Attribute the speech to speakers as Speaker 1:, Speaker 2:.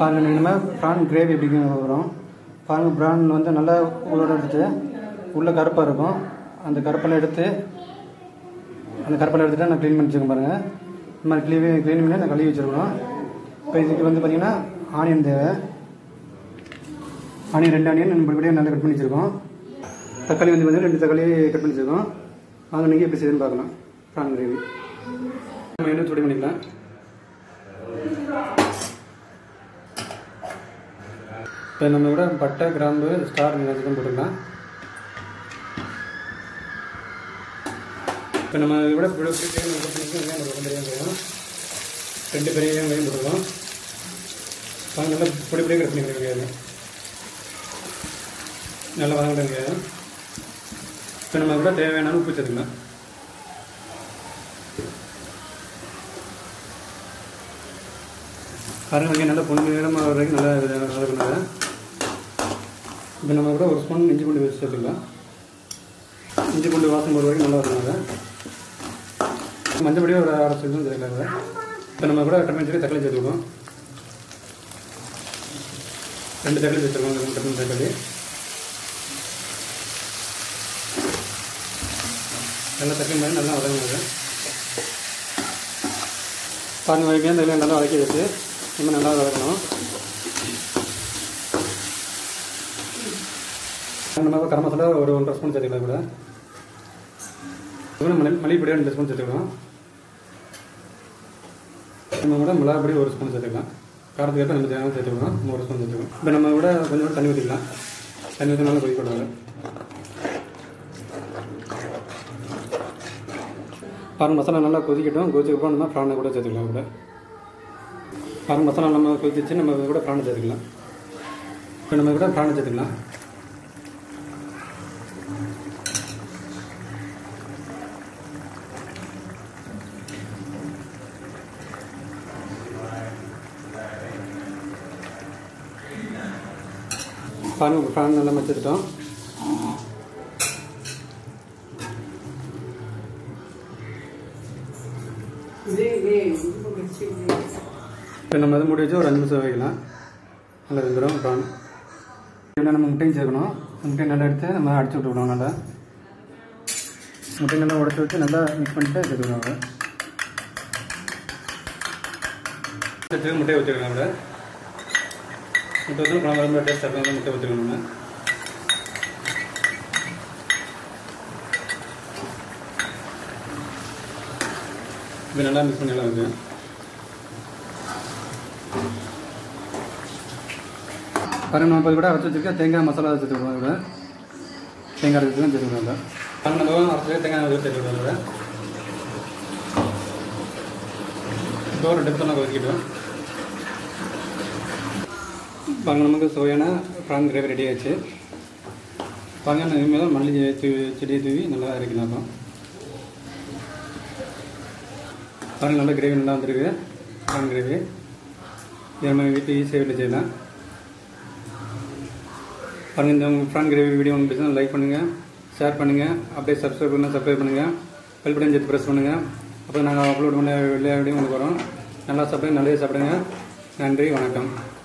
Speaker 1: பாருங்கள் நம்ம prawn gravy எப்படி வரும் பாருங்கள். ப்ரான் வந்து நல்லா உள்ளோட எடுத்து உள்ளே கருப்பாக இருக்கும். அந்த கருப்பெல்லாம் எடுத்துட்டு நான் க்ளீன் பண்ணி வச்சுருக்கேன் பாருங்கள். இந்த மாதிரி க்ளீன் பண்ணி நான் கழுவி வச்சுருக்கணும். இப்போ இதுக்கு வந்து பார்த்திங்கன்னா ஆனியன் தேவை. ஆனியன் 2 ஆனியன் இப்படியே நல்லா கட் பண்ணி வச்சுருக்கோம். தக்காளி வந்து பார்த்திங்கன்னா 2 தக்காளி கட் பண்ணி வச்சுருக்கோம். வாங்க நீங்கள் எப்படி செய்யுதுன்னு பார்க்கலாம். ப்ரான் கிரேவி நம்ம எண்ணெய் சூடு பண்ணிக்கலாம். இப்போ நம்ம கூட பட்டை கிராம்பு ஸ்டார் நினைச்சுதான் போட்டுக்கலாம். இப்போ நம்ம விட வெங்காயம் 2 பெரிய வெங்காயம் போட்டுக்கலாம். நல்லா பொடி பொடியாக கட் பண்ணிக்கலாம் வெங்காயம். நல்லா வதங்கிட்ட வெங்காயம். இப்போ நம்ம கூட தேவையான உப்பு சேர்த்துக்கலாம். பாருங்கள் வெங்காயம் நல்லா பொண்ணு நேரமாக வர வரைக்கும் நல்லா வதக்கினாங்க. இப்போ நம்ம கூட 1 ஸ்பூன் இஞ்சி பூண்டு வச்சு சேர்த்துக்கலாம். இஞ்சி பூண்டு வாசம் போகிற வரைக்கும் நல்லா வதக்கினாங்க. மஞ்சப்பொடியே ஒரு 1/2 ஸ்பூன் சேர்க்கலாங்க. இப்போ நம்ம கூட கட் பண்ணி வச்சு தக்காளி சேர்த்துக்கணும். 2 தக்காளி சேர்த்துருக்கோம். கட் பண்ணி தக்காளி நல்லா தக்காளி மாதிரி நல்லா வதங்கினாங்க. பாருங்கள் வெங்காயம் தக்காளி நல்லா வதக்கி வச்சு இன்னும் நல்லா வதக்கணும். நம்ம கரம் மசாலா ஒரு 1.5 ஸ்பூன் சேர்த்துக்கலாம். கூட மல்லிப்பொடியாக 2 ஸ்பூன் சேர்த்துக்கலாம். நம்ம கூட மிளகாப்பொடி 1 ஸ்பூன் சேர்த்துக்கலாம். காரத்துக்கு ஏற்ப நம்ம தேவையான சேர்த்துக்கலாம். 1 ஸ்பூன் சேர்த்துக்கலாம். இப்போ நம்ம கூட கொஞ்சம் தண்ணி ஊற்றிக்கலாம். தண்ணி ஊற்றி நல்லா கொதிக்க விடுவாங்க. பாருங்கள் மசாலா நல்லா கொதிக்கட்டும். கொதிச்சதுக்கப்புறம் நம்ம ப்ரானை கூட சேர்த்துக்கலாம். கூட பாருங்கள் மசாலா நம்ம கொதிச்சு நம்ம கூட ப்ரானை சேர்த்துக்கலாம். இப்போ நம்ம கூட ப்ரானை சேர்த்துக்கலாம். பாருங்கள் ப்ரான் நல்லா வச்சுட்டோம். இப்போ நம்ம அதை மூடி வச்சு ஒரு 5 நிமிஷம் வைக்கலாம். நல்லா வெந்துடும் ப்ரான். நம்ம முட்டையும் சேர்க்கணும். முட்டையை நல்லா எடுத்து நம்ம அடிச்சு விட்டுவிடுவோம். நல்லா முட்டையை நல்லா உடச்சி வச்சு நல்லா மிக்ஸ் பண்ணிட்டு சேர்த்துக்கிடுவாங்க. முட்டையை வச்சுக்கலாம். கூட முட்டை வச்சு குழம்பு ரொம்ப டேஸ்ட்டாக இருக்கும். முட்டை வச்சுக்கணும். இது நல்லா மிக்ஸ் பண்ணி எல்லாம் இருக்கு. பாருங்கள் நம்ம கூட அரைச்சி வச்சுருக்க தேங்காய் மசாலா சேர்த்துக்கலாம். கூட தேங்காய் அரைச்சி தான் சேர்த்துக்கலாம். பாருங்கள் நம்ம அரைச்சி தேங்காய் சேர்த்துக்கலாம். இப்போ ஒரு டெப்த்லாம் கொதிக்கிட்டோம். பாருங்கள் நமக்கு சுவையான ப்ரான் கிரேவி ரெடி ஆகிடுச்சு. பாருங்கள் இனிமேல் மல்லி செடியை தூவி நல்லா இறக்கலாம். பாருங்கள் நல்லா கிரேவி நல்லா வந்துருக்கு. ப்ரான் கிரேவி இது நம்ம வீட்டில் ஈஸியாக வீட்டில் செய்யலாம். பாருங்கள் இந்த ப்ரான் கிரேவி வீடியோ உங்களுக்கு பிடிச்சா லைக் பண்ணுங்கள், ஷேர் பண்ணுங்கள், அப்படியே சப்ஸ்கிரைப் பண்ணுங்கள், பெல் பட்டன் சேர்த்து ப்ரெஸ் பண்ணுங்கள். அப்புறம் நாங்கள் அப்லோட் பண்ண எல்லா வீடியோ உங்களுக்கு வரும். நல்லா சாப்பிடுங்க, நல்லதே சாப்பிடுங்க. நன்றி, வணக்கம்.